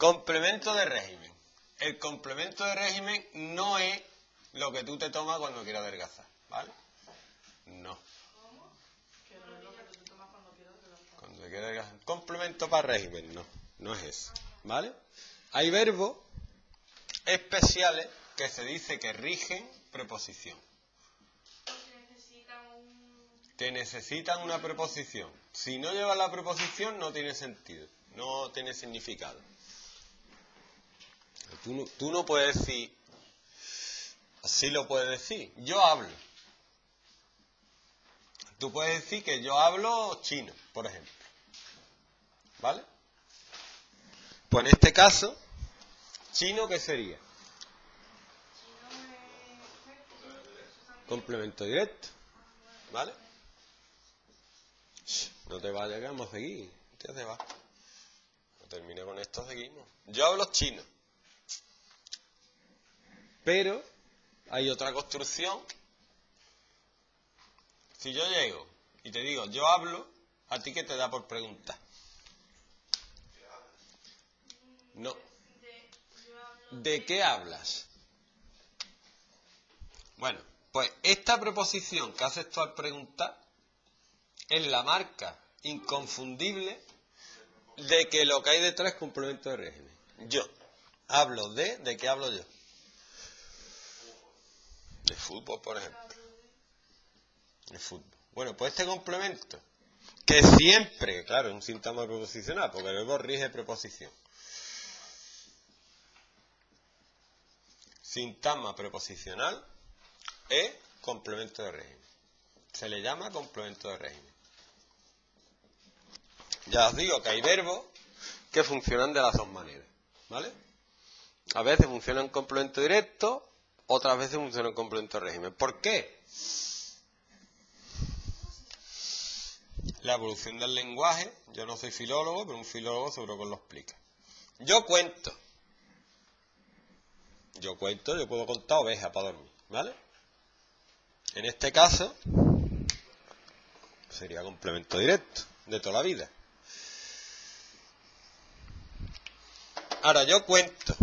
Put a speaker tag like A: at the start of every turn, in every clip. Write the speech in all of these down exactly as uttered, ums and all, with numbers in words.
A: Complemento de régimen. El complemento de régimen no es lo que tú te tomas cuando quieras adelgazar, ¿vale? No.
B: ¿Cómo? Que no es lo que tú tomas cuando quieras adelgazar.
A: Cuando quieras adelgazar. Complemento para régimen, no. No es eso, ¿vale? Hay verbos especiales que se dice que rigen preposición.
B: Necesitan un...
A: Que necesitan una preposición. Si no lleva la preposición no tiene sentido, no tiene significado. Tú no, tú no puedes decir, así lo puedes decir, yo hablo. Tú puedes decir que yo hablo chino, por ejemplo. ¿Vale? Pues en este caso, chino, ¿qué sería? Complemento directo. ¿Vale? No te vayas, que vamos a seguir. ¿Qué te va? No termine con esto, seguimos. Yo hablo chino. Pero hay otra construcción. Si yo llego y te digo, yo hablo, ¿a ti qué te da por preguntar? No. ¿De qué hablas? Bueno, pues esta preposición que haces tú al preguntar es la marca inconfundible de que lo que hay detrás es complemento de régimen. Yo hablo de, ¿de qué hablo yo? De fútbol, por ejemplo. De fútbol. Bueno, pues este complemento, que siempre, claro, es un sintagma preposicional, porque el verbo rige preposición. Sintagma preposicional es complemento de régimen. Se le llama complemento de régimen. Ya os digo que hay verbos que funcionan de las dos maneras, ¿vale? A veces funcionan en complemento directo, otras veces funcionan en complemento de régimen. ¿Por qué? La evolución del lenguaje, yo no soy filólogo, pero un filólogo seguro que os lo explica. Yo cuento. Yo cuento, yo puedo contar ovejas para dormir, ¿vale? En este caso, sería complemento directo, de toda la vida. Ahora, yo cuento.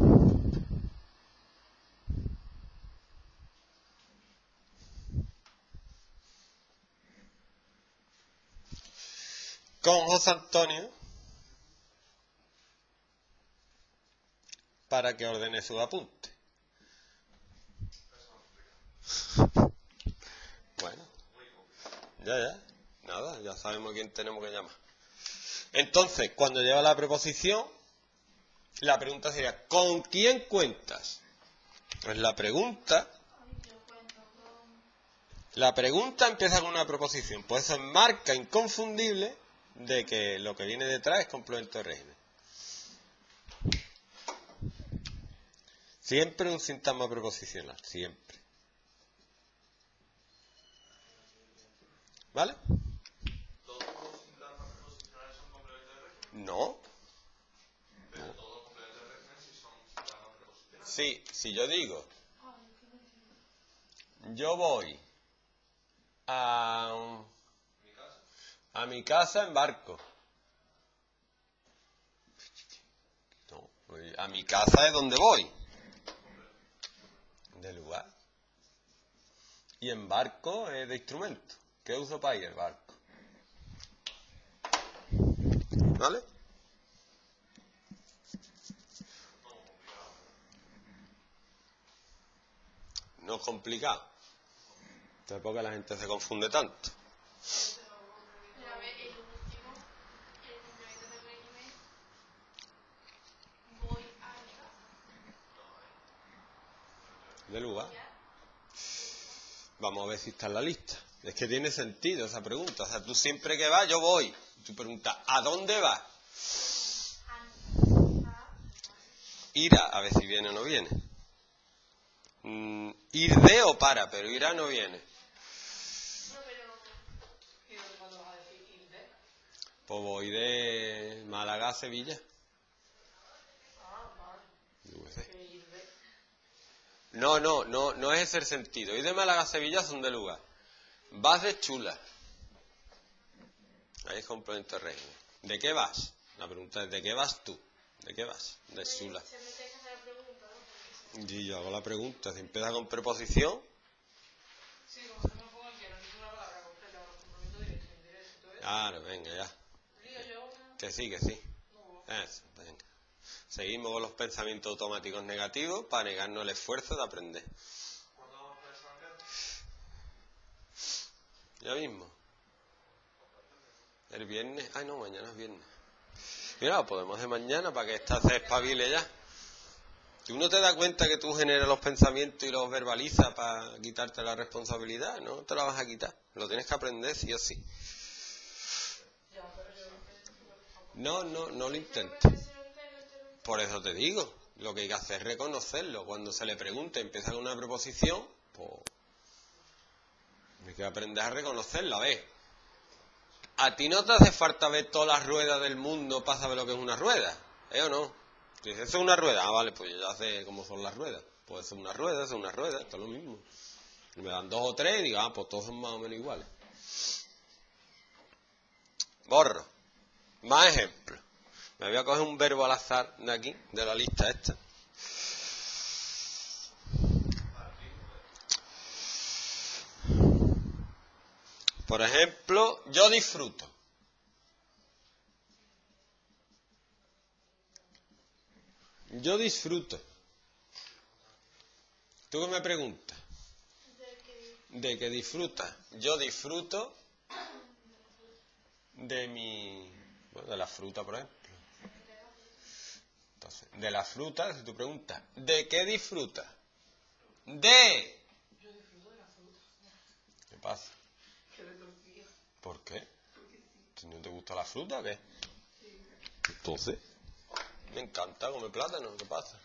A: Con José Antonio para que ordene sus apuntes. Bueno, ya, ya, nada, ya sabemos a quién tenemos que llamar. Entonces, cuando lleva la preposición, la pregunta sería, ¿con quién cuentas? Pues la pregunta, la pregunta empieza con una preposición, pues eso es marca inconfundible de que lo que viene detrás es complemento de régimen. Siempre un sintagma preposicional, siempre. ¿Vale?
C: ¿Todos los sintagmas preposicionales son complementos de régimen?
A: No.
C: Pero no. Todos los complementos de régimen sí son sintagmas preposicionales.
A: Sí, si yo digo, yo voy a,
C: ¿Mi casa?
A: a mi casa en barco. No, a mi casa es donde voy. De lugar. Y en barco es de instrumento. ¿Qué uso para ir el barco? ¿Vale? No es complicado. Entonces, ¿por qué la gente se confunde tanto?
B: Pero a ver, el último, el complemento de régimen, voy a mi casa.
A: De lugar. Vamos a ver si está en la lista. Es que tiene sentido esa pregunta. O sea, tú siempre que vas, yo voy. Tú preguntas, ¿a dónde vas? Irá, a ver si viene o no viene. Mm, ir de o para, pero irá no viene.
B: No, pero... ¿Y dónde vas a decir ir de?
A: Pues voy de Málaga a Sevilla.
B: Ah, vale.
A: Yo qué sé.
B: Que ir de...
A: No, no, no, no es ese el sentido. Ir de Málaga a Sevilla son de lugar. Vas de Chula. Ahí es complemento de régimen. ¿De qué vas? La pregunta es, ¿de qué vas tú? ¿De qué vas? De Sula.
B: Se me tiene que hacer la pregunta, ¿no?
A: Y yo hago la pregunta. Si empieza con preposición,
D: Sí, como si no pongo aquí, no es una palabra completa, los complementos directos, indirectos y todo eso.
A: claro, venga, ya.
D: Lío yo una.
A: Que sí, que sí.
D: No,
A: Eso, venga. Seguimos con los pensamientos automáticos negativos para negarnos el esfuerzo de aprender.
C: ¿Cuándo vamos a extranjero?
A: Ya mismo. El viernes. Ay, no, mañana es viernes. Mira, lo podemos hacer mañana para que esta se espabile ya. ¿Tú no te das cuenta que tú generas los pensamientos y los verbalizas para quitarte la responsabilidad? No te la vas a quitar. Lo tienes que aprender sí o sí.
D: ya, pero yo.
A: No, no, no lo intentes.
B: Si no te, no te, no te.
A: Por eso te digo, lo que hay que hacer es reconocerlo. Cuando se le pregunte, empieza con una preposición, pues hay que aprender a reconocerla. A ver, a ti no te hace falta ver todas las ruedas del mundo para saber lo que es una rueda, ¿eh o no? Si dices, ¿eso es una rueda? Ah, vale, pues yo ya sé cómo son las ruedas. Puede ser una rueda, es una rueda, esto es lo mismo. Y me dan dos o tres y digo, ah, pues todos son más o menos iguales. Borro. Más ejemplos. Me voy a coger un verbo al azar de aquí, de la lista esta. Por ejemplo, yo disfruto. Yo disfruto. ¿Tú qué me preguntas?
B: De que.
A: ¿De qué disfrutas? Yo disfruto de mi... Bueno, de la fruta, por ejemplo. Entonces, de la fruta, si tú preguntas, ¿de qué disfrutas? De...
D: Yo disfruto de la fruta.
A: ¿Qué pasa?
D: Que le tortilla.
A: ¿Por qué? ¿Si no te gusta la fruta o qué? Entonces, me encanta comer plátano, ¿qué pasa?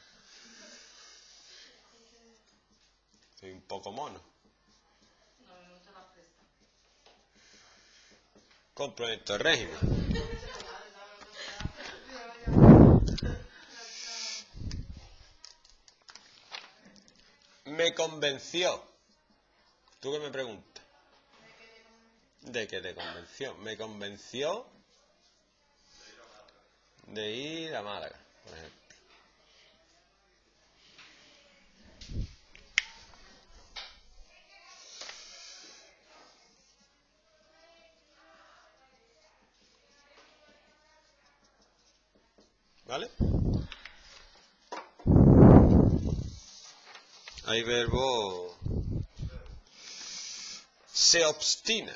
A: Soy un poco mono.
D: No, no te la presta.
A: Complemento de régimen. Me convenció. ¿Tú qué me preguntas? ¿De qué te convenció? Me convenció de ir a Málaga, por ejemplo. ¿Vale? Hay verbo se obstina.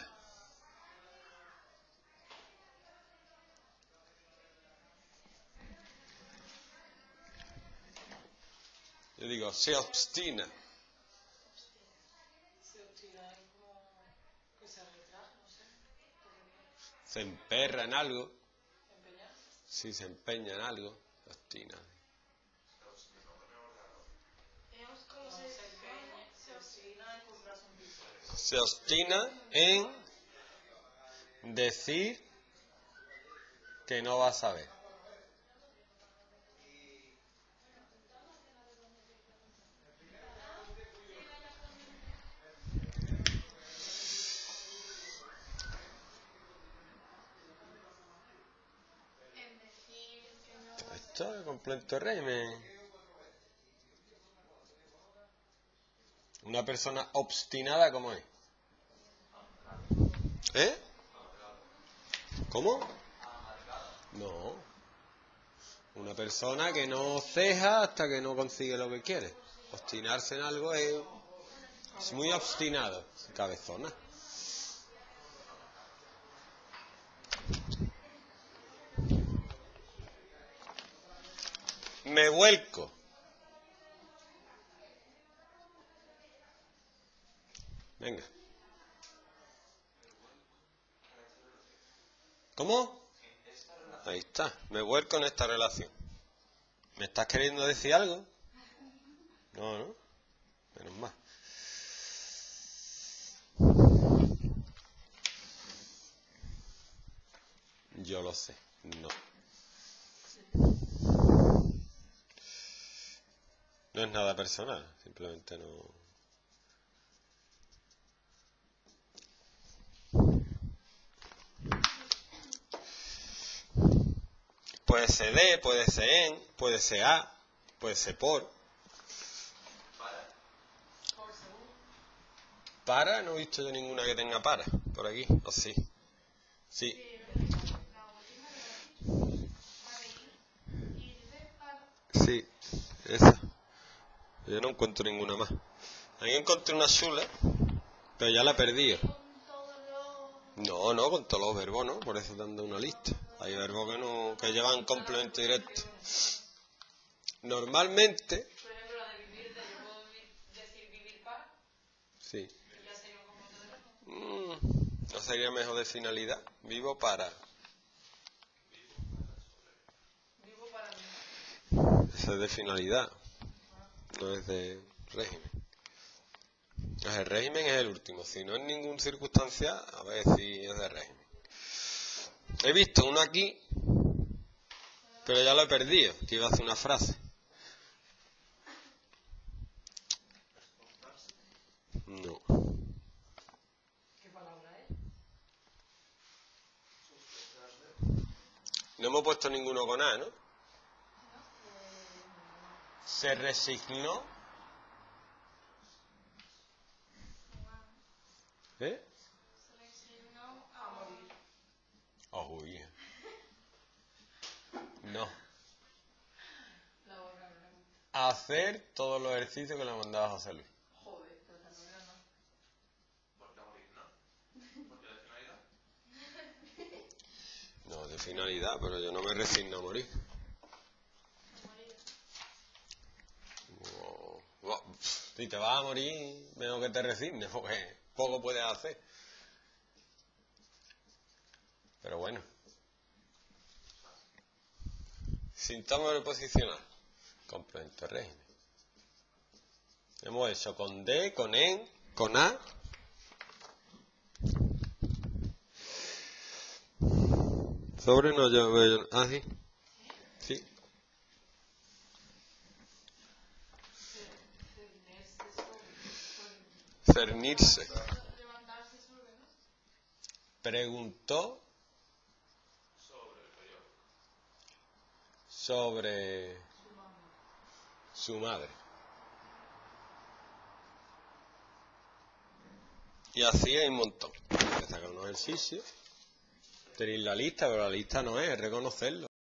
A: Yo digo, se obstina.
D: Se obstina es como que se retrasa, no sé.
A: Se emperra en algo.
D: Empeñar.
A: Si se empeña en algo, se obstina.
B: Veamos cómo
D: No,
B: se.
D: se empeña, se obstina en comprarse un piso.
A: Se obstina en decir que no va a saber.
B: En decir que no.
A: Esto es completo régimen. Una persona obstinada, ¿cómo es? ¿Eh? ¿Cómo? No. Una persona que no ceja hasta que no consigue lo que quiere. Obstinarse en algo es, es muy obstinado. Cabezona. Me vuelco. Venga. ¿Cómo? Ahí está. Me vuelco en esta relación. ¿Me estás queriendo decir algo? No, no. Menos mal. Yo lo sé. No. No es nada personal. Simplemente no. Pues Puede ser de, puede ser en, puede ser a, puede ser por.
C: Para.
D: Por según.
A: Para, no he visto yo ninguna que tenga para por aquí, o sí. Sí,
B: Pero la última que has dicho, para ir, ir de para.
A: sí, esa. Yo no encuentro ninguna más. Ahí encontré una chula, pero ya la he perdido.
B: Con todos los.
A: No, no, con todos los verbos, ¿no? Por eso te han dado una lista. Hay verbos que no, que llevan complemento directo. Normalmente,
D: Por ejemplo, la de vivir, de yo puedo vivir- decir vivir para,
A: sí.
D: y ya sería un complemento directo.
A: Mm, ¿no sería mejor de finalidad? Vivo para.
D: Vivo para mí.
A: Eso es de finalidad, no es de régimen. El régimen es el último. Si no es ninguna circunstancia, a ver si es de régimen. He visto uno aquí, pero ya lo he perdido, que iba a hacer una frase. No.
D: ¿Qué palabra es?
A: No hemos puesto ninguno con A, ¿no? Se resignó. ¿Eh?
B: Seleccionó
D: A
B: a
D: morir.
A: Oh, uy. No.
D: La otra no la gusta.
A: Hacer todos los ejercicios que le mandaba José Luis.
D: Joder, pero esta novela no.
C: ¿Por qué morir, no? ¿Por qué de finalidad?
A: No, de finalidad, pero yo no me resigno a morir. Oh, oh, si te vas a morir, mejor que te resignes, porque poco puedes hacer. Pero bueno. Sintoma preposicional. Complemento de régimen. Hemos hecho con D, con EN, con A. Sobre no, yo veo. Ah, sí. Sí. Cernirse.
B: levantarse sobre, ¿no?
A: Preguntó
C: Sobre el periódico.
A: sobre su madre. Y así hay un montón. Hay que sacar unos ejercicios. Tenéis la lista, pero la lista no es, es reconocerlo.